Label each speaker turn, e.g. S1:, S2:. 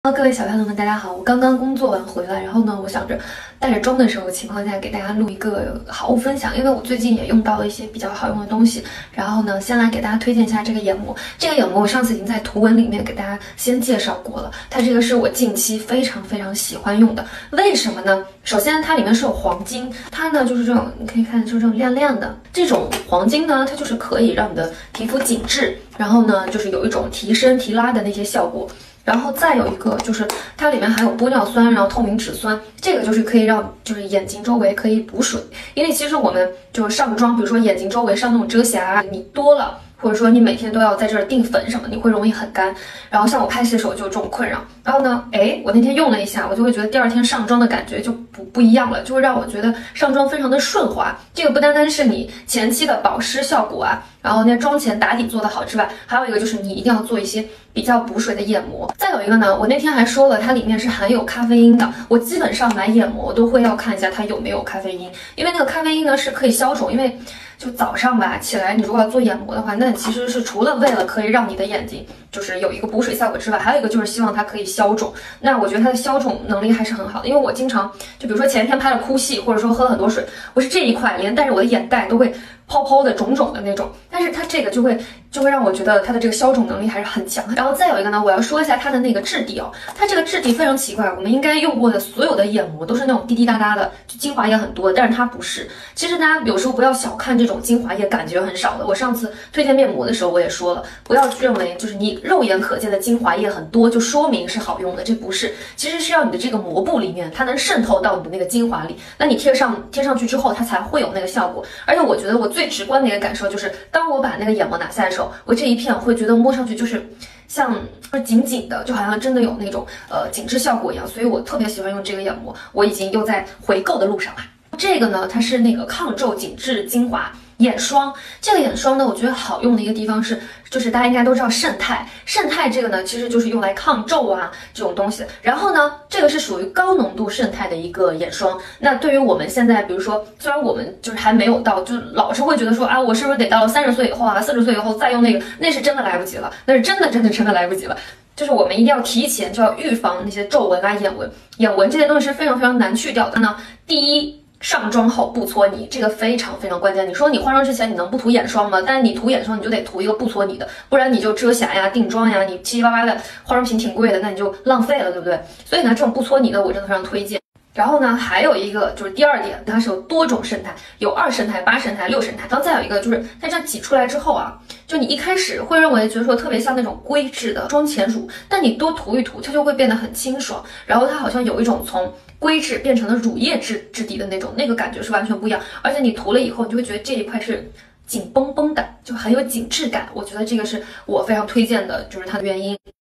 S1: 各位小朋友们，大家好！我刚刚工作完回来，然后呢，我想着带着妆的时候情况下给大家录一个好物分享，因为我最近也用到了一些比较好用的东西。然后呢，先来给大家推荐一下这个眼膜。这个眼膜我上次已经在图文里面给大家先介绍过了，它这个是我近期非常喜欢用的。为什么呢？首先它里面是有黄金，它呢就是这种，你可以看就是这种亮亮的这种黄金呢，它就是可以让你的皮肤紧致，然后呢就是有一种提升提拉的那些效果。然后再有一个就是它里面含有玻尿酸，然后透明质酸，这个就是可以让就是眼睛周围可以补水，因为其实我们就是上妆，比如说眼睛周围上那种遮瑕，你多了。或者说你每天都要在这儿定粉什么，你会容易很干。然后像我拍戏的时候就有这种困扰。然后呢，我那天用了一下，我就会觉得第二天上妆的感觉就不一样了，就会让我觉得上妆非常的顺滑。这个不单单是你前期的保湿效果啊，然后那妆前打底做得好之外，还有一个就是你一定要做一些比较补水的眼膜。再有一个呢，我那天还说了，它里面是含有咖啡因的。我基本上买眼膜我都会要看一下它有没有咖啡因，因为那个咖啡因呢是可以消肿，因为就早上吧起来，你如果要做眼膜的话，那其实是除了为了可以让你的眼睛就是有一个补水效果之外，还有一个就是希望它可以消肿。那我觉得它的消肿能力还是很好的，因为我经常就比如说前一天拍了哭戏，或者说喝了很多水，我是这一块连带着我的眼袋都会泡泡的肿肿的那种，但是它这个就会让我觉得它的这个消肿能力还是很强。然后再有一个呢，我要说一下它的那个质地哦，它这个质地非常奇怪，我们应该用过的所有的眼膜都是那种滴滴答答的，就精华液很多，但是它不是。其实大家有时候不要小看这种精华液感觉很少的，我上次推荐面膜的时候我也说了，不要认为就是你肉眼可见的精华液很多就说明是好用的，这不是，其实是要你的这个膜布里面它能渗透到你的那个精华里，那你贴上去之后它才会有那个效果。而且我觉得我最直观的一个感受就是，当我把那个眼膜拿下的时候，我这一片我会觉得摸上去就是像紧紧的，就好像真的有那种紧致效果一样，所以我特别喜欢用这个眼膜，我已经又在回购的路上了。这个呢，它是那个抗皱紧致精华眼霜。这个眼霜呢，我觉得好用的一个地方是，就是大家应该都知道胜肽这个呢，其实就是用来抗皱啊这种东西。然后呢，这个是属于高浓度胜肽的一个眼霜。那对于我们现在，比如说，虽然我们就是还没有到，就老是会觉得说啊，我是不是得到了30岁以后啊，40岁以后再用那个，那是真的来不及了，那是真的来不及了。就是我们一定要提前就要预防那些皱纹啊、眼纹这些东西是非常难去掉的呢。第一，上妆后不搓泥，这个非常关键。你说你化妆之前你能不涂眼霜吗？但是你涂眼霜你就得涂一个不搓泥的，不然你就遮瑕呀、定妆呀，你七七八八的化妆品挺贵的，那你就浪费了，对不对？所以呢，这种不搓泥的我真的非常推荐。然后呢，还有一个就是第二点，它是有多种胜肽，有2胜肽、8胜肽、6胜肽。然后再有一个就是它这样挤出来之后啊，就你一开始会认为觉得说特别像那种硅质的妆前乳，但你多涂一涂，它就会变得很清爽，然后它好像有一种从硅质变成了乳液质地的那个感觉是完全不一样。而且你涂了以后，你就会觉得这一块是紧绷绷的，就很有紧致感。我觉得这个是我非常推荐的，就是它的原因。